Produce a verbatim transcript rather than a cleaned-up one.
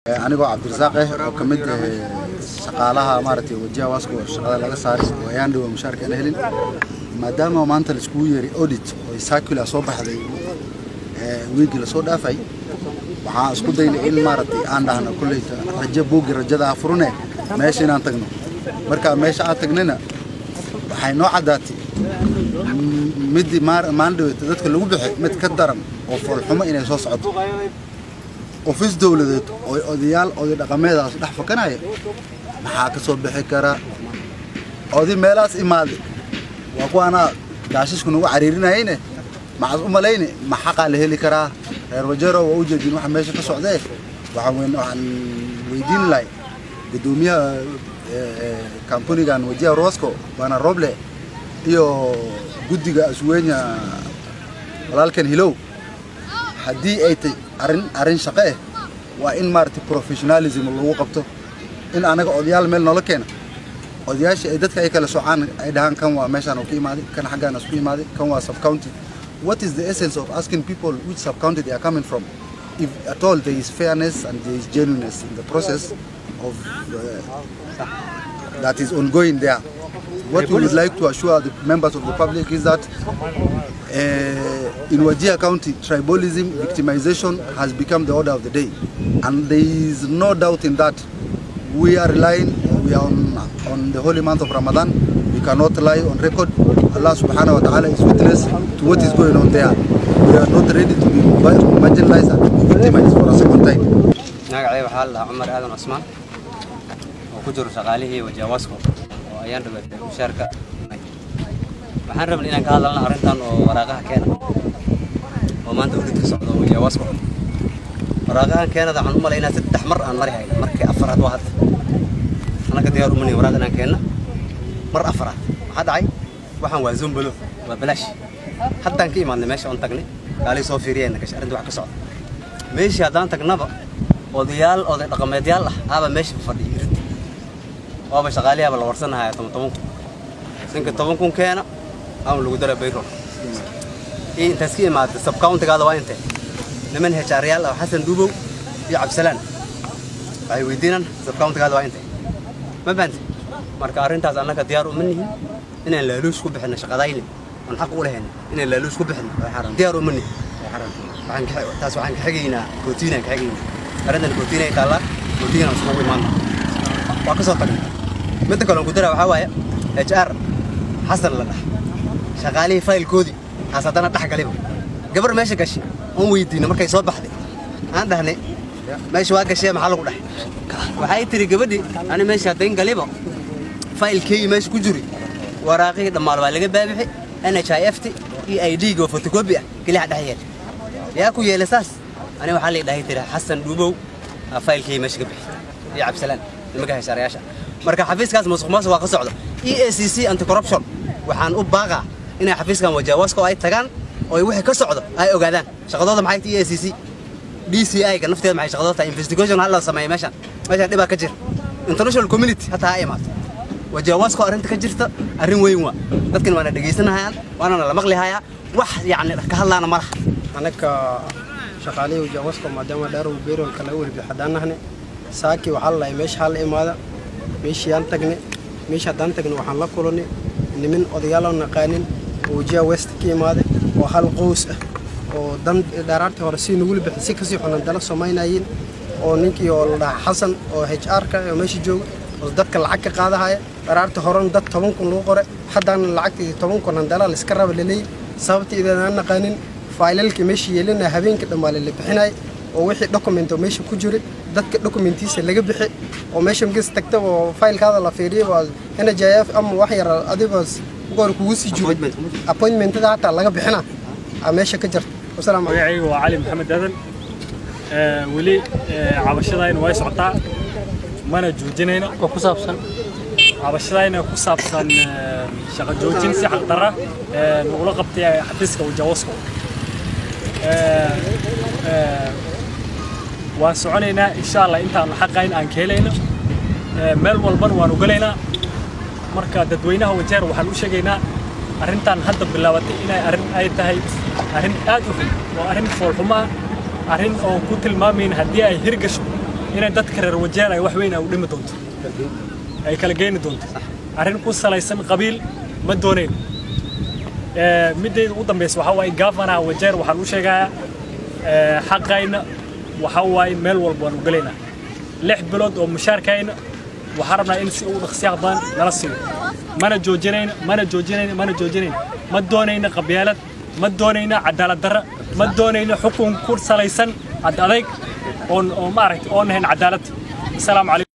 أنا عبد الرزاق وكمد شغالها مارتي وجهه واسكو شغال laga saaray wayaan dhaw mushaarka la helin maadaama maanta la isku yeeray audit oo circular soo baxday ee week la soo dhaafay waxaan isku daynay in maartay aan dhahno kulleeyta rajo boog rajada afurne meesha inaan tagno marka meesha aan tagnayna waxay noo cadaatay mid maandhow dadka lagu bixi mid ka daran oo foolxumo inay soo socoto office dawladeed oo odayaal oo dhaqameedaas dhax fakanaya maxaa ka soo bixi kara oday meelaas imaaday waa kuwana gaashishku nagu cariirinayeen maxaad u maleeyeen ma xaqa la heli karaa reer wajaro oo u jeedin waxa meesha ka socday waxa weyn waxaan weydiin lahay gudoomiyaha company-gan wajiha Rosco bana Roble iyo gudiga asweenya walaalkan Hilow haddii ay tay arin arin shaqo ah waa in maarti professionalism lagu qabto in anaga odayaal meel nolol keena odayaasha ay dadka ay kala socaan ay dhahan kan waa meeshan oo ka imaaday kan xagaan isku imaaday kan waa sub county. What is the essence of asking people which sub county they are coming from if at all there is fairness and there is genuineness in the process of uh, that is ongoing there? What we would like to assure the members of the public is that uh, in Wajir County, tribalism, victimization has become the order of the day. And there is no doubt in that. We are relying, we are on, on the holy month of Ramadan. We cannot lie on record. Allah subhanahu wa ta'ala is witness to what is going on there. We are not ready to be marginalized and victimized for a second time. ناقعي وحال عمر آدم عثمان وكجر شغاله وجواسكو وأيان ربط مشاركة waxaan rabnaa inaan ka hadalno arintan oo waraaqaha keena oo maanta u dhigto socdo wajawasku waraaqaha keenada waxaan u maleynaa saddex mar aan mari hayno markii afaraad waa had anaga diyaar u mani waraaq inaan keena mar afaraad waxa dhacay waxaan waa zumbalo waa balash haddaan ka imaadnay meesha aan tagnay kaalay soo fiiriyeen ka arinta wax ka socdo meesha haddaan tagnaba odayaal oday dhaqameedyaal ah aba meesha fadhiyo waaba shaqaaliyaha la warsanahay toban toban ninka toban kun keena أو لو قدر بيرو إيه تسكين مع السب كاونت قاعد وين أنت لمن هي شاريال أو حسن دوبو يا عبد السلام أي ويدينا سب كاونت قاعد وين أنت ما بنت مركارين تاز أنا كديار مني إن اللالوش كوب إحنا شغالين ونحق ولا هنا إن اللالوش كوب إحنا ديار مني عن تاز عن حقينا كوتينا حقينا أردنا الكوتينا يطلع كوتينا مش موجود معنا وقصة تقريبا متى كانوا قدروا وحوايا إتش آر حصل لنا شغالي فايل كودي حسدنا تحت قلبه قبل ماشي كشي هو ويدينا مركي صوب بحدي عنده هنا ماشي واقع شيء محله كله وحي تري قبلي أنا ماشي هتين قلبه فايل كي ماشي كجوري وراقي دمار بالي بابي أنا شايفتي إي أي دي جو فوتوكوبيا كل حد حيل ياكو يا الأساس أنا وحالي ده ترى حسن دوبو فايل كي ماشي قبل يا عبد السلام المجهز شرياشة مركي حفيز كاس مسخ ماس واقع صعده إي إي سي سي أنت كوربشن وحن أبغى إن حفيز كان وجواسكو أي تجان أو يوحي كسعده أي أوجدان شغلات معي تي إي سي سي دي سي أي كان نفترض معي شغلات إنفستيجيشن هلا سماي ماشان ماشان تبغى كجير international community حتى هاي مات وجواسكو أرنت كجيرت أرين وين وا لكن وأنا دقيسنا هاي وأنا لما مغلي هاي وح يعني كهلا أنا مرح أنا كشغالي وجواسكو ما دام دارو بيرو كلاور بحدنا هنا ساكي وحلا يمشي حال إماذا مش ينتقني مش هتنتقني وحلا كلوني من أضيالنا نقانين وجا ويست كي ماذا وحال قوس ودم دارات هرسي نقول بحسي كسي حنا دلنا سمايناين ونيكي ولا حسن أو إتش آر كا ماشي جو وصدق العك قاعدة هاي دارات هرن دت تمن كن لوقرة حتى أن العك تمن كن دلنا السكرة بالليل سبت إذا نقانين فايل كمشي يلنا هبين كده مال اللي بحناي ووحي دوكومنت وماشي كجوري دتك دوكومنتيس اللي جبحي وماشي مقص تكتب وفايل هذا لا فيري وهنا جاي أم وحير أدي بس قول كوسي جوري appointment ده حتى الله جبحنا ماشي كجرت والسلام عليكم. أي وعلي محمد هذا أه ولي أه عبشتاين وايس عطاء ما نجوجينينا كوسابسن عبشتاين كوسابسن أه شغل جوجين سي حق ترى أه نقول قبتي حدثك وجواسكو أه أه وسعنينا إن شاء الله أنت حقين عن كلينا مال والبر ونقولنا مركز تدوينها وجار وحلوش جينا أرنتان هذا باللواتي إنا أرن أي تهاي أرن أدوه وأرن فورهما أرن أو كتل ما من هدية هرجش inay dadka reer wajeer ay wax weyn ay u dhimi doonto ay kala geeni doonto arrin ku salaysan qabiil ma dooneen ee midayda ugu dambeysay waxa way governor wajeer waxa uu sheegayaa ee xaqayna waxa way meel walba aan u galeynaa lix bilood oo mushaarkayna waxa rabnaa in si uu dhaqsiyaaq badan nala siiyo mana joojinayna mana joojinayna mana joojinayna ma doonayna qabyaalad ma doonayna cadaalad darro ma doonayna xukun ku salaysan ad adeeg oo ma aragtay oo nahayn cadaalad. Assalaamu calaykum.